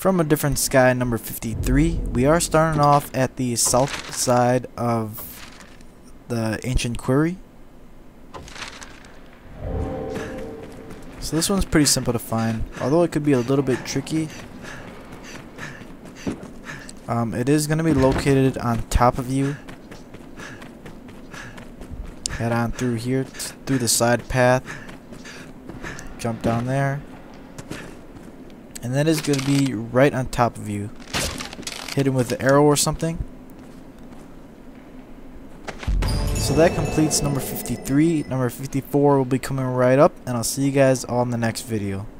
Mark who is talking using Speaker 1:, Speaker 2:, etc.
Speaker 1: from a different sky, number 53. We are starting off at the south side of the ancient quarry. So this one's pretty simple to find, although it could be a little bit tricky. It is going to be located on top of you. Head on through here, through the side path. Jump down there. And that is going to be right on top of you. Hit him with the arrow or something. So that completes number 53. Number 54 will be coming right up, and I'll see you guys all in the next video.